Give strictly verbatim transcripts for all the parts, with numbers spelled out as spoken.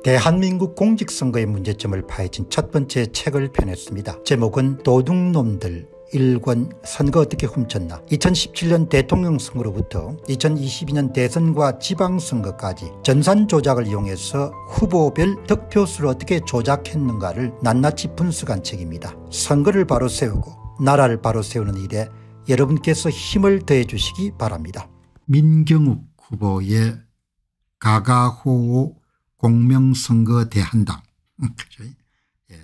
대한민국 공직선거의 문제점을 파헤친 첫 번째 책을 펴냈습니다. 제목은 도둑놈들 일 권 선거 어떻게 훔쳤나. 이천십칠 년 대통령 선거로부터 이천이십이 년 대선과 지방선거까지 전산 조작을 이용해서 후보별 득표수를 어떻게 조작했는가를 낱낱이 분석한 책입니다. 선거를 바로 세우고 나라를 바로 세우는 일에 여러분께서 힘을 더해 주시기 바랍니다. 민경욱 후보의 가가호호 공명선거 대한당. 그죠? 예.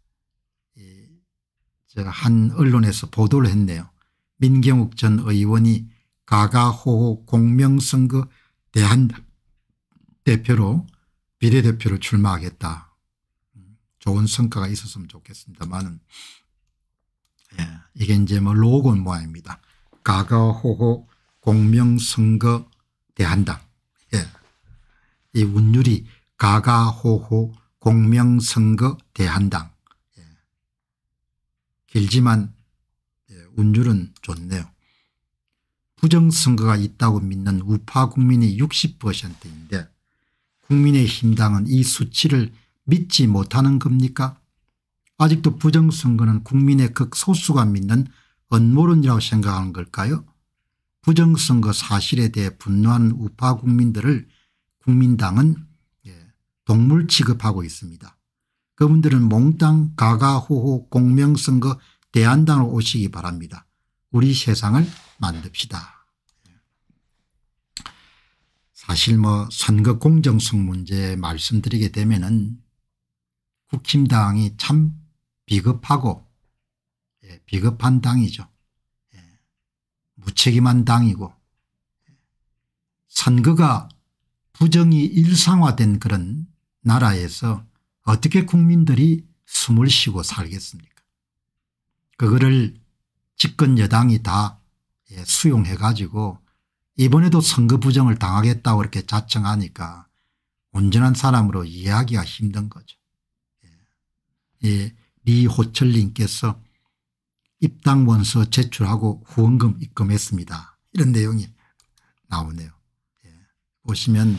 한 언론에서 보도를 했네요. 민경욱 전 의원이 가가호호 공명선거 대한당 대표로 비례대표로 출마하겠다. 좋은 성과가 있었으면 좋겠습니다만은, 예. 이게 이제 뭐 로고 모양입니다. 가가호호 공명선거 대한당. 예. 이 운율이 가가호호 공명선거 대한당. 예. 길지만 예, 운율은 좋네요. 부정선거가 있다고 믿는 우파 국민이 육십 퍼센트인데 국민의힘당은 이 수치를 믿지 못하는 겁니까? 아직도 부정선거는 국민의 극소수가 믿는 음모론이라고 생각하는 걸까요? 부정선거 사실에 대해 분노하는 우파 국민들을 국민당은 동물 취급하고 있습니다. 그분들은 몽땅 가가호호 공명선거 대한당으로 오시기 바랍니다. 우리 세상을 만듭시다. 사실 뭐 선거 공정성 문제 말씀드리게 되면은 국힘당이 참 비겁하고 비겁한 당이죠. 무책임한 당이고 선거가 부정이 일상화된 그런 나라에서 어떻게 국민들이 숨을 쉬고 살겠습니까? 그거를 집권 여당이 다 수용해 가지고 이번에도 선거 부정을 당하겠다고 이렇게 자청하니까 온전한 사람으로 이해하기가 힘든 거죠. 예, 리호철님께서 입당 원서 제출하고 후원금 입금했습니다. 이런 내용이 나오네요. 예, 보시면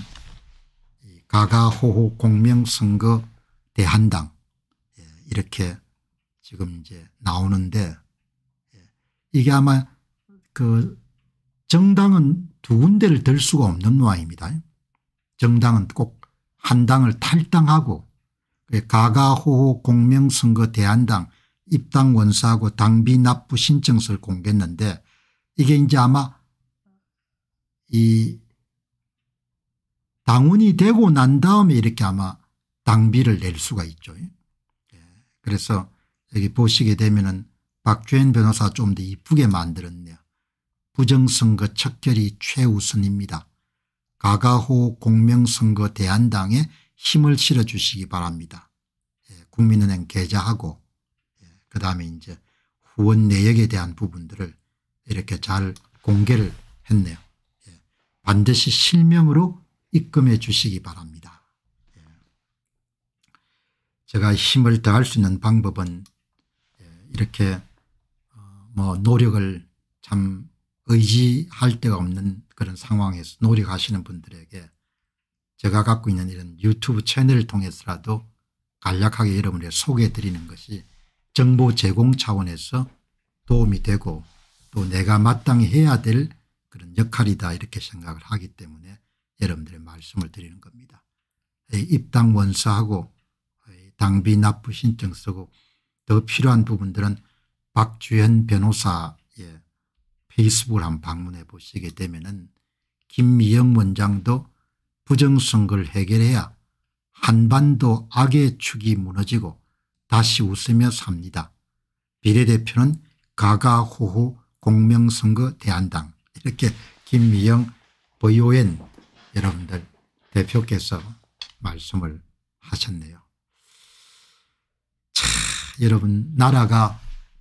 가가호호 공명선거 대한당 예, 이렇게 지금 이제 나오는데 예, 이게 아마 그 정당은 두 군데를 들 수가 없는 모양입니다. 정당은 꼭 한 당을 탈당하고 가가호호 공명선거 대한당 입당 원서하고 당비 납부 신청서를 공개했는데 이게 이제 아마 이 당원이 되고 난 다음에 이렇게 아마 당비를 낼 수가 있죠. 그래서 여기 보시게 되면은 박주현 변호사 좀 더 이쁘게 만들었네요. 부정선거 척결이 최우선입니다. 가가호 공명선거 대한당에 힘을 실어 주시기 바랍니다. 국민은행 계좌하고 그다음에 이제 후원 내역에 대한 부분들을 이렇게 잘 공개를 했네요. 반드시 실명으로 입금해 주시기 바랍니다. 제가 힘을 더할 수 있는 방법은 이렇게 뭐 노력을 참 의지할 데가 없는 그런 상황에서 노력하시는 분들에게 제가 갖고 있는 이런 유튜브 채널을 통해서라도 간략하게 여러분에게 소개해 드리는 것이 정보 제공 차원에서 도움이 되고 또 내가 마땅히 해야 될 그런 역할이다 이렇게 생각을 하기 때문에 여러분들의 말씀을 드리는 겁니다. 입당 원서하고 당비 납부 신청 쓰고 더 필요한 부분들은 박주현 변호사의 페이스북을 한번 방문해 보시게 되면은 김미영 원장도 부정선거를 해결해야 한반도 악의 축이 무너지고 다시 웃으며 삽니다. 비례대표는 가가호호 공명선거 대한당 이렇게 김미영 브이오엔 여러분들 대표께서 말씀을 하셨네요. 자, 여러분 나라가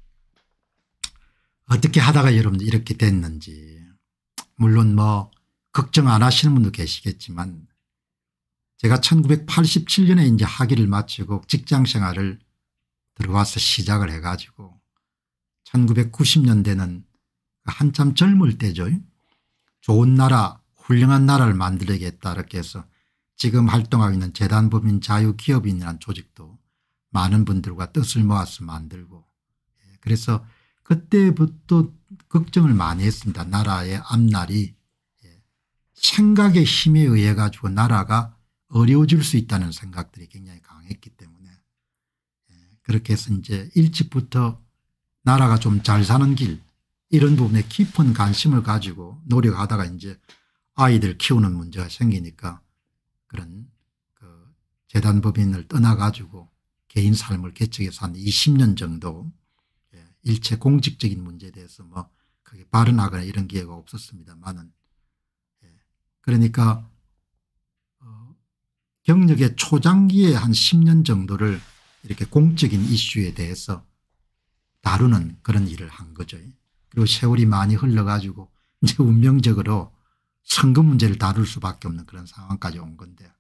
어떻게 하다가 여러분들 이렇게 됐는지 물론 뭐 걱정 안 하시는 분도 계시겠지만 제가 천구백팔십칠 년에 이제 학위를 마치고 직장 생활을 들어와서 시작을 해가지고 천구백구십 년대는 한참 젊을 때죠. 좋은 나라 훌륭한 나라를 만들어야겠다 이렇게 해서 지금 활동하고 있는 재단법인 자유기업인이라는 조직도 많은 분들과 뜻을 모아서 만들고, 그래서 그때부터 걱정을 많이 했습니다. 나라의 앞날이 생각의 힘에 의해 가지고 나라가 어려워질 수 있다는 생각들이 굉장히 강했기 때문에, 그렇게 해서 이제 일찍부터 나라가 좀 잘 사는 길, 이런 부분에 깊은 관심을 가지고 노력하다가 이제 아이들 키우는 문제가 생기니까 그런 그 재단법인을 떠나 가지고 개인 삶을 개척해서 한 이십 년 정도 일체 공직적인 문제에 대해서 뭐 그게 발언하거나 이런 기회가 없었습니다만은, 그러니까 어 경력의 초장기에 한 십 년 정도를 이렇게 공적인 이슈에 대해서 다루는 그런 일을 한 거죠. 그리고 세월이 많이 흘러가지고 이제 운명적으로 선거 문제를 다룰 수밖에 없는 그런 상황까지 온 건데,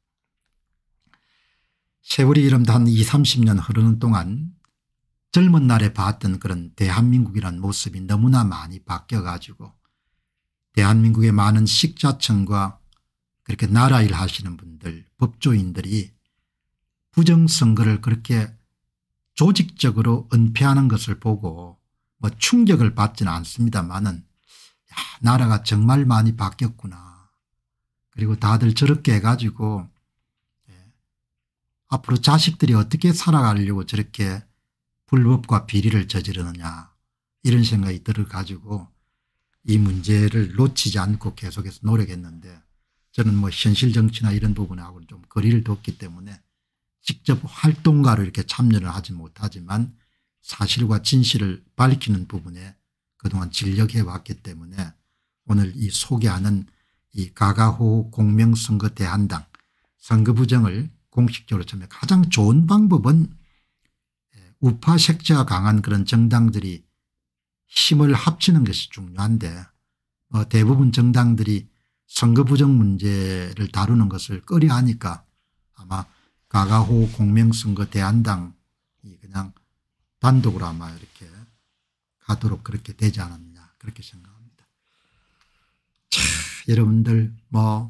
세월이 이름도 한 이삼십 년 흐르는 동안 젊은 날에 봤던 그런 대한민국이라는 모습이 너무나 많이 바뀌어 가지고 대한민국의 많은 식자층과 그렇게 나라 일 하시는 분들, 법조인들이 부정선거를 그렇게 조직적으로 은폐하는 것을 보고 뭐 충격을 받지는 않습니다만은, 야, 나라가 정말 많이 바뀌었구나. 그리고 다들 저렇게 해가지고 예, 앞으로 자식들이 어떻게 살아가려고 저렇게 불법과 비리를 저지르느냐, 이런 생각이 들어가지고 이 문제를 놓치지 않고 계속해서 노력했는데, 저는 뭐 현실 정치나 이런 부분하고는 좀 거리를 뒀기 때문에 직접 활동가로 이렇게 참여를 하지 못하지만 사실과 진실을 밝히는 부분에 그동안 진력해 왔기 때문에 오늘 이 소개하는 이 가가호 공명선거 대한당 선거 부정을 공식적으로 참여, 가장 좋은 방법은 우파 색채가 강한 그런 정당들이 힘을 합치는 것이 중요한데, 어, 대부분 정당들이 선거 부정 문제를 다루는 것을 꺼려하니까 아마 가가호 공명선거 대한당이 그냥 단독으로 아마 이렇게 가도록 그렇게 되지 않았느냐, 그렇게 생각합니다. 자, 여러분들 뭐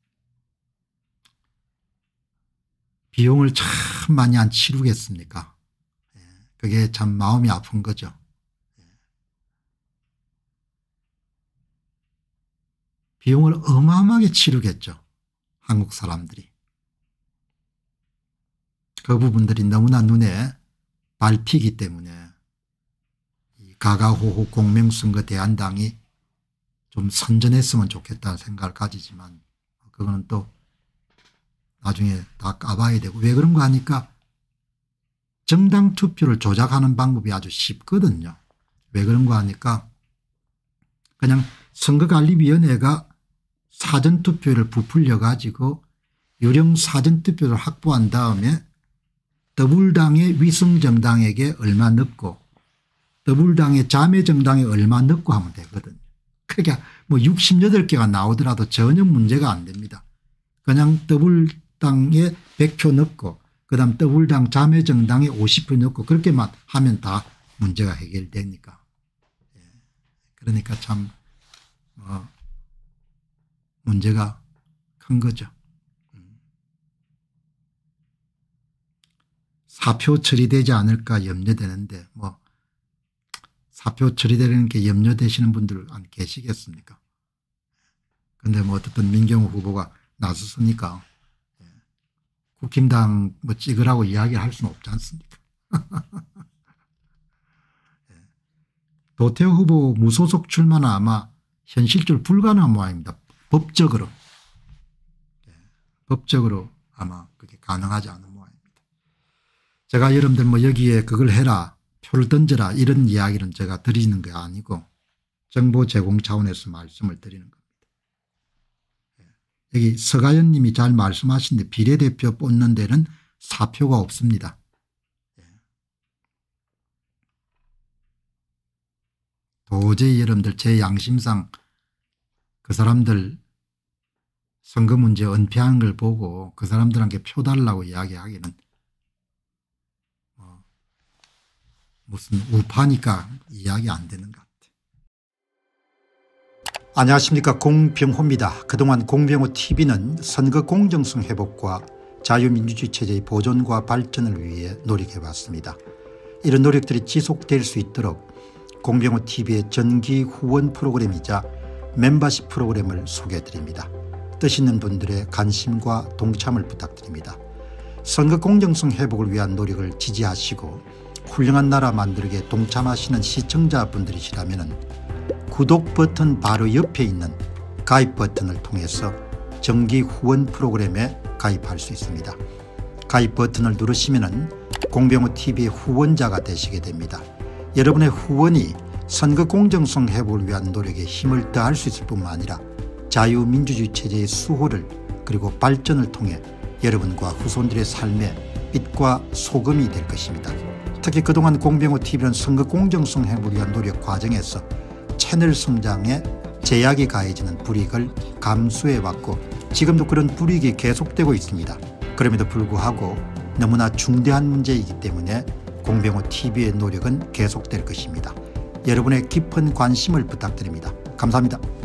비용을 참 많이 안 치르겠습니까? 그게 참 마음이 아픈 거죠. 비용을 어마어마하게 치르겠죠. 한국 사람들이. 그 부분들이 너무나 눈에 밟히기 때문에 이 가가호호 공명선거 대한당이 좀 선전했으면 좋겠다는 생각을 가지지만, 그거는 또 나중에 다 까봐야 되고, 왜 그런 거 하니까 정당 투표를 조작하는 방법이 아주 쉽거든요. 왜 그런 거 하니까 그냥 선거관리위원회가 사전투표를 부풀려 가지고 유령 사전투표를 확보한 다음에 더불당의 위성정당에게 얼마 넣고 더불당의 자매정당에 얼마 넣고 하면 되거든요. 그러니까 뭐 육십팔 개가 나오더라도 전혀 문제가 안 됩니다. 그냥 더불당에 백 표 넣고 그다음 더불당 자매정당에 오십 표 넣고 그렇게만 하면 다 문제가 해결되니까. 그러니까 참 어 문제가 큰 거죠. 사표 처리되지 않을까 염려되는데, 뭐 사표 처리되는 게 염려되시는 분들 안 계시겠습니까? 그런데 뭐 어떻든 민경호 후보가 나섰으니까 국힘당 뭐 찍으라고 이야기할 수는 없지 않습니까? 도태우 후보 무소속 출마는 아마 현실적으로 불가능한 모양입니다. 법적으로. 법적으로 아마 그게 가능하지 않은 모양입니다. 제가 여러분들 뭐 여기에 그걸 해라, 표를 던져라, 이런 이야기는 제가 드리는 게 아니고 정보 제공 차원에서 말씀을 드리는 겁니다. 여기 서가연 님이 잘 말씀하신데 비례대표 뽑는 데는 사표가 없습니다. 도저히 여러분들 제 양심상 그 사람들 선거 문제 은폐하는 걸 보고 그 사람들한테 표 달라고 이야기하기는 뭐 무슨 우파니까 이야기 안 되는 것 같아요. 안녕하십니까, 공병호입니다. 그동안 공병호티비는 선거 공정성 회복과 자유민주주의 체제의 보존과 발전을 위해 노력해왔습니다. 이런 노력들이 지속될 수 있도록 공병호티비의 정기 후원 프로그램이자 멤버십 프로그램을 소개해드립니다. 뜻 있는 분들의 관심과 동참을 부탁드립니다. 선거 공정성 회복을 위한 노력을 지지하시고 훌륭한 나라 만들기에 동참하시는 시청자분들이시라면 구독 버튼 바로 옆에 있는 가입 버튼을 통해서 정기 후원 프로그램에 가입할 수 있습니다. 가입 버튼을 누르시면 공병호티비의 후원자가 되시게 됩니다. 여러분의 후원이 선거 공정성 회복을 위한 노력에 힘을 더할 수 있을 뿐만 아니라 자유민주주의 체제의 수호를 그리고 발전을 통해 여러분과 후손들의 삶에 빛과 소금이 될 것입니다. 특히 그동안 공병호티비는 선거 공정성 회복을 위한 노력 과정에서 채널 성장에 제약이 가해지는 불이익을 감수해왔고 지금도 그런 불이익이 계속되고 있습니다. 그럼에도 불구하고 너무나 중대한 문제이기 때문에 공병호티비의 노력은 계속될 것입니다. 여러분의 깊은 관심을 부탁드립니다. 감사합니다.